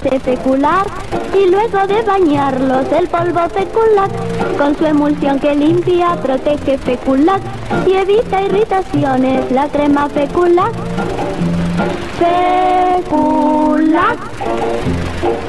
aceite fecular y luego de bañarlos el polvo feculac con su emulsión que limpia, protege feculac y evita irritaciones, la crema feculac. Feculac.